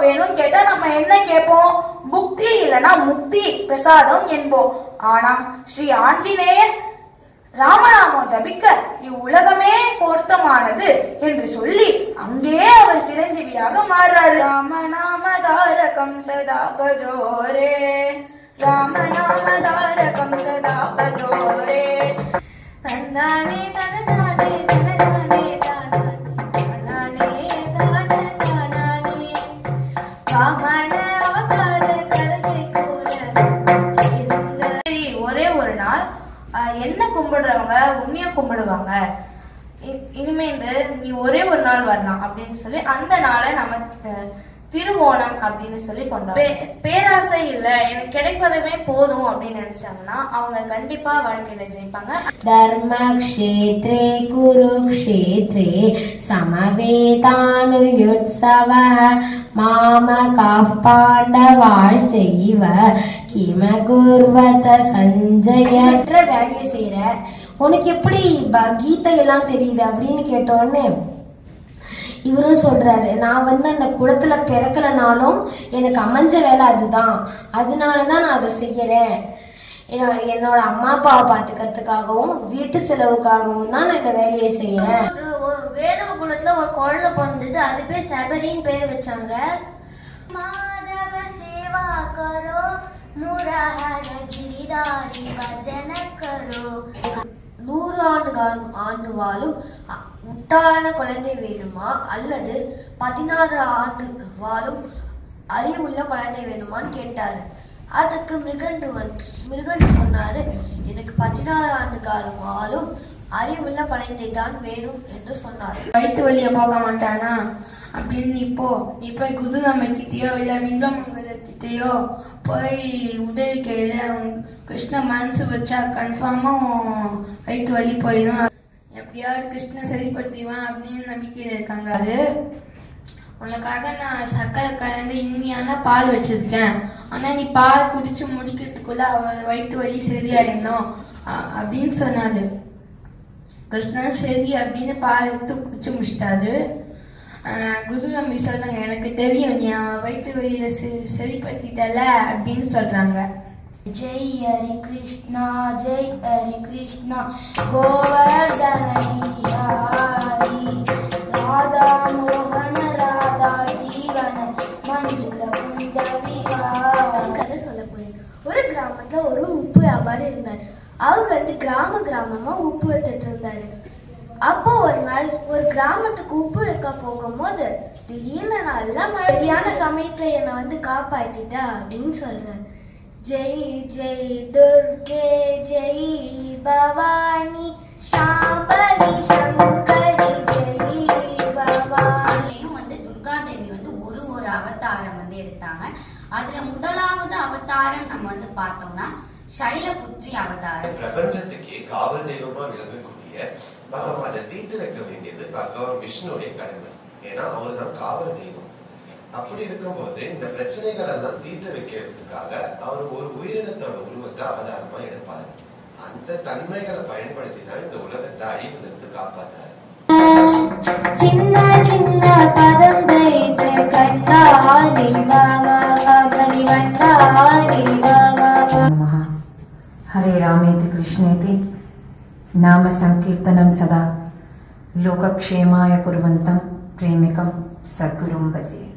வேணும் கேட்டா நம்ம என்ன கேட்போம்? புக்தி இல்லனா முக்தி பிரசாதம் என்போம். ஆனா ஸ்ரீ ஆஞ்சநேயர் ராமநாமம் ஜபிக்க இவ்வுலகமே பொருத்தமானது என்று சொல்லி அங்கே அவர் சிரஞ்சீவியாக மாறுறாரு. ராமநாம தாரகம் சதா பஜோரே, ராமநாம தாரகம் சதா பஜோரே. தன்னானே தனதானே தனதானே தானானே தானே தானானே காமன அவதார கருணை கூற. ஒரே ஒரு நாள் என்ன கும்பிடுறவங்க உண்மையா கும்பிடுவாங்க. இனிமேந்து நீ ஒரே ஒரு நாள் வரலாம் அப்படின்னு சொல்லி அந்த நாளை நம்ம திருவோணம் அப்படின்னு சொல்லி கொண்டாடுறோம். பேராசை இல்ல எனக்கு கிடைப்பதவே போதும் அப்படின்னு நினைச்சாங்கன்னா அவங்க கண்டிப்பா வாழ்க்கையில ஜெயிப்பாங்க. தர்ம க்ஷேத்ரே குருக்ஷேத்ரே சமவேதானுயுத்சவ மாமகாஃ பாண்டவாஷ்சைவ கிம குர்வத சஞ்சய. வேலையை செய்யற உனக்கு எப்படி கீதை எல்லாம் தெரியுது அப்படின்னு கேட்டோன்னு இவரும் சொல்றாரு, நான் அந்த குளத்துல பிறக்கலனாலும் எனக்கு அமைஞ்ச வேலை அதுதான், அதனாலதான் நான் அதை செய்யறேன். என்னோட அம்மா அப்பாவை பாத்துக்கிறதுக்காகவும் வீட்டு செலவுக்காகவும் தான் நான் இந்த வேலையை செய்யறேன். ஒரு வேதவ குலத்துல ஒரு குழந்தை பிறந்தது, அது பேர் சபரின்னு பேர் வச்சாங்க. மாதவ சேவா கரோ முரஹர கிரிதாரி பஜன கரோ. 100 ஆண்டு வாழும் முட்டாளான குழந்தை வேணுமா அல்லது 16 ஆண்டு வாழும் அறிவுள்ள குழந்தை வேணுமான்னு கேட்டாரு. அதுக்கு மிருகண்டு சொன்னாரு, எனக்கு 16 ஆண்டு காலம் வாழும் அறிவுள்ள குழந்தை தான் வேணும் என்று சொன்னார். வயிற்று வழிய போக மாட்டானா அப்படின்னு நீ போய் குதிரமைக்கிட்டயோ இல்ல வில்வமங்கலத்திட்டயோ போய் உதவி கேளு. கிருஷ்ண மனசு வச்சா கன்ஃபார்மா வயிற்று வலி போயிடும், எப்படியாவது கிருஷ்ண சரிப்படுத்திடுவான் அப்படின்னு நம்பிக்கையில இருக்காங்க. அது உனக்காக நான் சர்க்கரை கலந்து இனிமையான பால் வச்சிருக்கேன், ஆனா நீ பால் குடிச்சு முடிக்கிறதுக்குள்ள வயிற்று வலி சரியாயிடணும் அப்படின்னு சொன்னாரு. கிருஷ்ணன் சரி அப்படின்னு பால் எடுத்து குடிச்சு முடிச்சிட்டாரு. குரு நம்பி சொல்றாங்க, எனக்கு தெரியும் நீ அவன் வயிற்று வலியில சரிப்படுத்திட்டல அப்படின்னு சொல்றாங்க. ஜெய் ஹரி கிருஷ்ணா ஜெய் ஹரி கிருஷ்ணா கோவர்தனகிரி ராதா மோகன ராதா ஜீவன மஞ்சுள குஞ்சவிஹாரி. கதை சொல்ல போறேன். ஒரு கிராமத்துல ஒரு உப்பு வியாபாரி இருந்தார். அவர் கிராமமா உப்பு எடுத்துட்டு இருந்தாரு. அப்போ ஒரு நாள் ஒரு கிராமத்துக்கு உப்பு வைக்க போகும்போது திடீர்னு நல்லா மழையான சமயத்துல என்னை காப்பாத்திட்டா அப்படின்னு சொல்றேன். ஜெய் ஜெய் துர்கே ஜெய் பவானி சாம்பவி சங்கரி ஜெய் பவானி. துர்கா தேவி ஒரு அவதாரம் எடுத்தாங்க. அதுல முதலாவது அவதாரம் நம்ம பார்த்தோம்னா சைலபுத்ரி அவதாரம். பிரபஞ்சத்துக்கே காவல் தெய்வமா விளங்கக்கூடிய பகவான் தீர்த்து வைக்க வேண்டியது பகவான் விஷ்ணுடைய கடமை. ஏன்னா அவர் தான் காவல் தெய்வம். அப்படி இருக்கும்போது இந்த பிரச்சனைகள் எல்லாம் தீர்த்து வைக்கிறதுக்காக அவர் ஒரு உயிரினத்தோட உருவத்தை அவதாரமா எடுப்பாரு. அந்த தன்மைகளை பயன்படுத்தி தான் இந்த உலகத்தை அழிவிலிருந்து காப்பாத்துறாரு. சின்ன சின்ன பதம் வைத்து கண்ணாடி வாமணி வண்ணாடி हरे रामेति कृष्णेति नाम संकीर्तनं सदा लोकक्षेमाय कुर्वन्तं प्रेमिकं सद्गुरुं भजे।